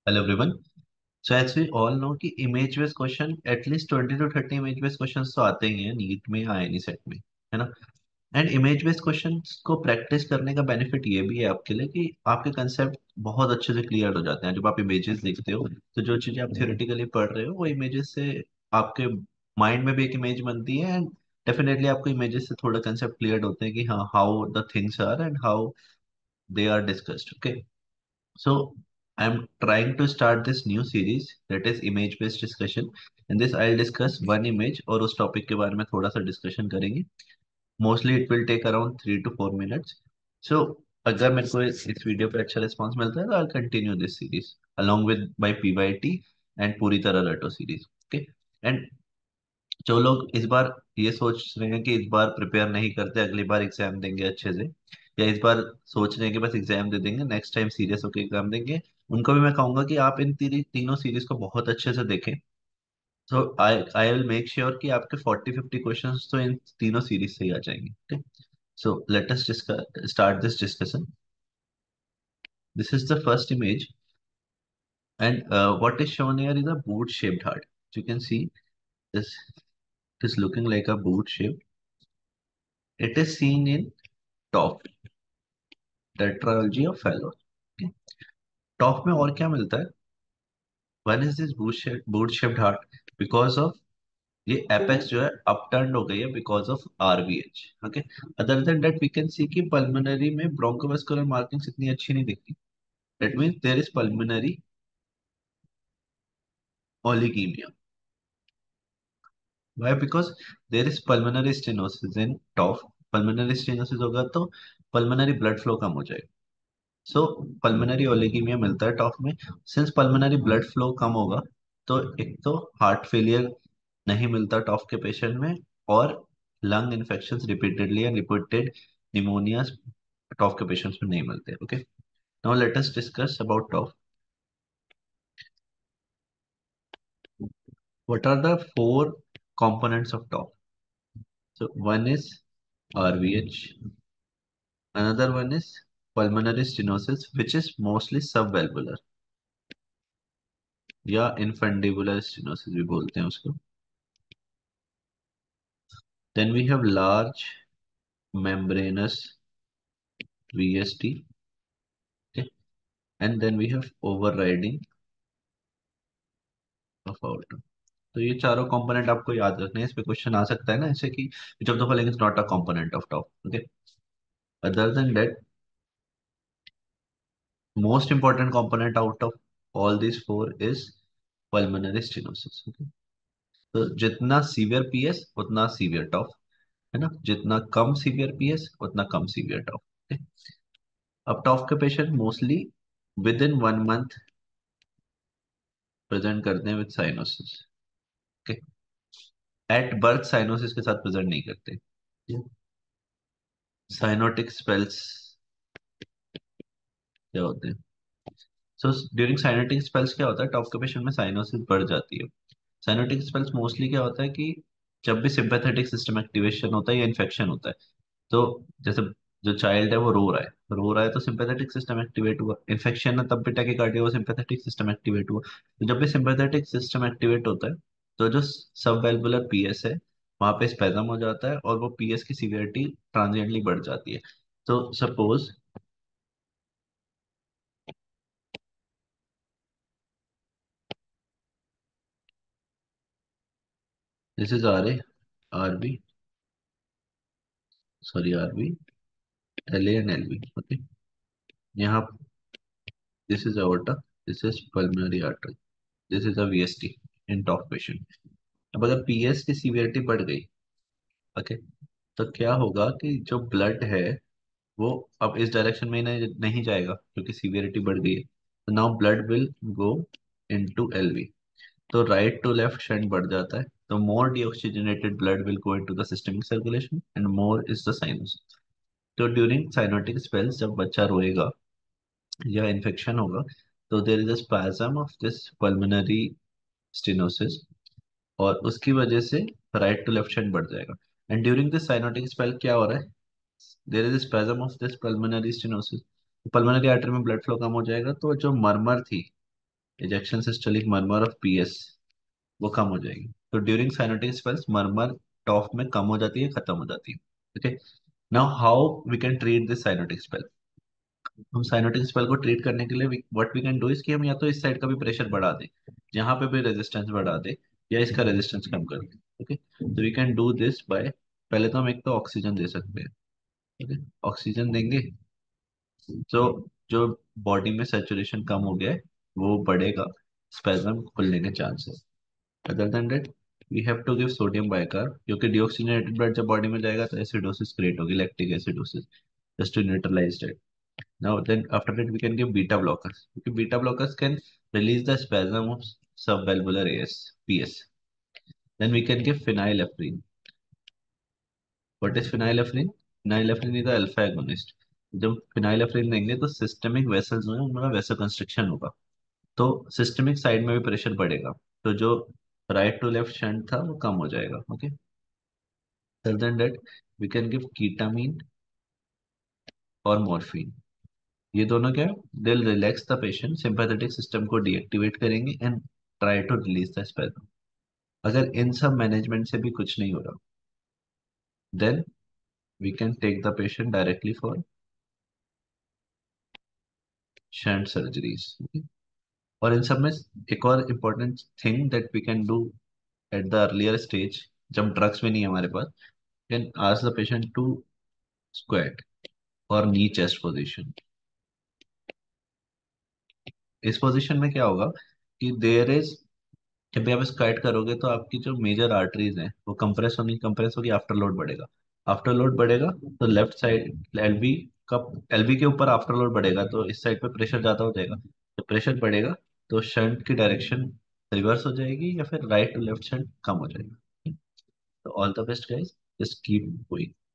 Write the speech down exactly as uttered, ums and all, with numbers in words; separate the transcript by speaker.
Speaker 1: Hello everyone. So as we all know कि image based question at least twenty to thirty image based questions तो आते ही हैं NEET में या एनी सेट में, है ना। एंड इमेज बेस्ड क्वेश्चंस को प्रैक्टिस करने का बेनिफिट ये भी है आपके लिए कि आपके कंसेप्ट बहुत अच्छे से क्लियर हो जाते हैं जब आप इमेजेस देखते हो। तो जो चीजें आप थियोरेटिकली पढ़ रहे हो वो इमेजेस से आपके माइंड में भी एक इमेज बनती है। एंड डेफिनेटली आपको इमेजेस से थोड़ा कंसेप्ट क्लियर होते हैं कि हाँ how the things are and how they are discussed. Okay, so I'm trying to start this new series that is image based discussion. In this I'll discuss one image और उस topic के बारे में थोड़ा सा डिस्कशन करेंगे। Mostly it will take around three two four minutes. So अगर मेरे को इस इस वीडियो पे अच्छा रिस्पांस मिलता है तो I continue this series along with my P Y T and पूरी तरह रटो सीरीज। ओके, एंड जो लोग इस बार ये सोच रहे हैं कि इस बार प्रिपेयर नहीं करते अगली बार एग्जाम देंगे अच्छे से, या इस बार सोच रहे हैं कि बस एग्जाम दे देंगे नेक्स्ट टाइम सीरियस होकर एग्जाम देंगे, उनको भी मैं कहूंगा कि आप इन तीन तीनों सीरीज को बहुत अच्छे से देखें। So I I will make sure कि आपके फोर्टी फिफ्टी क्वेश्चंस तो इन तीनों सीरीज से ही आ जाएंगे। Okay, so let us start this discussion. This is the first image and what is shown here is a boot shaped heart. You can see this, it is looking like a boot shape. It is seen in top tetralogy of Fallot। TOF में और क्या मिलता है? One is this boot shaped heart because of ये apex जो है upturn हो गई है because of RVH. Okay, other than that we can see कि पल्मोनरी में ब्रोंकोवास्कुलर मार्किंग्स इतनी अच्छी नहीं दिखती। That means there is pulmonary oligaemia. Why? Because there is pulmonary stenosis in TOF. Pulmonary stenosis होगा तो पल्मोनरी ब्लड फ्लो कम हो जाएगा। सो पल्मोनरी ओलिगीमिया मिलता है टॉप में। सिंस पल्मोनरी ब्लड फ्लो कम होगा तो एक तो हार्ट फेलियर नहीं मिलता टॉफ के पेशेंट में, और lung infection repeatedly and repeated pneumonia TOF के पेशेंट्स में नहीं मिलते। Okay, now let us discuss about TOF. What are the four components of TOF? So one is R V H, another one is pulmonary stenosis which is mostly subvalvular या infundibular stenosis भी बोलते हैं उसको। Then we have large membranous V S T, okay? And then we have overriding of aorta। तो ये चारों component आपको याद रखने हैं, इस पे क्वेश्चन आ सकता है ना ऐसे कि which of the following is not a component of TOF. Okay, other than that most important component out of all this four is pulmonary stenosis. Okay, तो जितना सीवियर पीएस उतना सीवियर टॉप, है ना। जितना कम सीवियर पीएस उतना कम severe TOF. Okay, अब टॉप के patient mostly within one month present करते हैं with cyanosis. Okay, at birth cyanosis के साथ प्रेजेंट नहीं करते। साइनोटिक स्पेल्स क्या होते हैं? सो ड्यूरिंग साइनोटिक स्पेल्स क्या होता है, टॉप के पेशेंट में साइनोसिस बढ़ जाती है। साइनोटिक स्पेल्स मोस्टली क्या होता है कि जब भी सिंपैथेटिक सिस्टम एक्टिवेशन होता है या इन्फेक्शन होता है, तो जैसे जो चाइल्ड है वो रो रहा है, रो रहा है तो सिंपैथेटिक सिस्टम एक्टिवेट हुआ, इन्फेक्शन है तब भी टैकीकार्डिया हुआ, सिंपैथेटिक सिस्टम एक्टिवेट हुआ। तो जब भी सिंपैथेटिक सिस्टम एक्टिवेट होता है तो जो सब वेल्वुलर पीएस है वहां पे स्पेजम हो जाता है और वो पीएस की सीवियरिटी ट्रांजिएंटली बढ़ जाती है। तो suppose this is R A, R B, sorry R B, L A and L B. Okay, यहाँ this is aorta, this is pulmonary artery, this is a V S T in TOF patient. अब अगर PS की severity बढ़ गई, okay, तो क्या होगा कि जो ब्लड है वो अब इस डायरेक्शन में नहीं, नहीं जाएगा क्योंकि सीवियरिटी बढ़ गई है। तो now blood will go into LV. तो राइट टू लेफ्ट शंट बढ़ जाता है, तो more deoxygenated blood will go into the systemic circulation and more is the sinus. तो ड्यूरिंग साइनोटिक स्पेल्स जब बच्चा रोएगा या इन्फेक्शन होगा तो there is a spasm of this pulmonary stenosis, और उसकी वजह से राइट टू लेफ्ट शंट बढ़ जाएगा। And during this cyanotic spell क्या हो रहा है, there is spasm of this pulmonary stenosis, pulmonary artery में ब्लड फ्लो कम हो जाएगा, तो जो मरमर थी ejection systolic murmur of PS वो कम हो जाएगी। तो during cyanotic spells murmur TOF में कम हो जाती है, खत्म हो जाती है। Okay, now how we can treat this cyanotic spell. हम साइनोटिक स्पेल को ट्रीट करने के लिए what we can do is कि हम या तो इस साइड का भी प्रेशर बढ़ा दें, जहां पे भी रेजिस्टेंस बढ़ा दे, या इसका रेजिस्टेंस कम कर दें। ओके, तो we can do this by, पहले तो हम एक तो ऑक्सीजन दे सकते हैं। ओके, ऑक्सीजन देंगे तो जो बॉडी में सेचुरेशन कम हो गया है वो बढ़ेगा, स्पेजम खुलने के chances. Other than that we have to give sodium bicarb, क्योंकि डिऑक्सीजनेटेड ब्लड जब बॉडी में जाएगा तो एसिडोसिस क्रिएट होगी, lactic acidosis, just to neutralise that. Now then after that we can give beta blockers. Okay, beta blockers can release the spasm of subvalvular A S, P S. Then we can give phenylephrine. What is phenylephrine? Phenylephrine is the alpha agonist. जब phenylephrine देंगे तो systemic vessels में उनका वैसा construction होगा, तो systemic side में भी प्रेशर बढ़ेगा, तो जो राइट टू लेफ्ट शंट था वो कम हो जाएगा। Okay, other than that we can give ketamine और morphine। ये दोनों क्या है, दिल relax the patient, sympathetic system को डीएक्टिवेट करेंगे and try to release the spasm. अगर इन सब मैनेजमेंट से भी कुछ नहीं हो रहा, then we can take the patient directly for shunt surgeries. और इन सब में एक और important thing that we can do at the earlier stage, जब ड्रग्स भी नहीं है हमारे पास, can ask the patient to squat और नी चेस्ट पोजिशन। इस पोजीशन में क्या होगा कि देयर इज, जब भी आप स्क्वाट करोगे तो आपकी जो मेजर आर्टरीज हैं वो कंप्रेस होनी, कंप्रेस होगी, आफ्टर लोड बढ़ेगा। आफ्टर लोड बढ़ेगा तो लेफ्ट साइड एलवी का, एलवी के ऊपर आफ्टर लोड बढ़ेगा तो इस साइड पे प्रेशर ज्यादा हो जाएगा। जब प्रेशर बढ़ेगा तो शंट की डायरेक्शन रिवर्स हो जाएगी, या फिर राइट टू लेफ्ट शंट कम हो जाएगा। तो all the best guys, just keep going.